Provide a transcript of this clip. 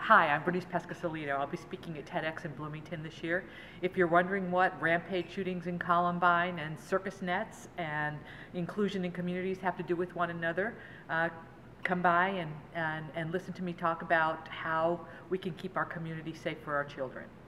Hi, I'm Bernice Pescosolido. I'll be speaking at TEDx in Bloomington this year. If you're wondering what rampage shootings in Columbine and circus nets and inclusion in communities have to do with one another, come by and listen to me talk about how we can keep our community safe for our children.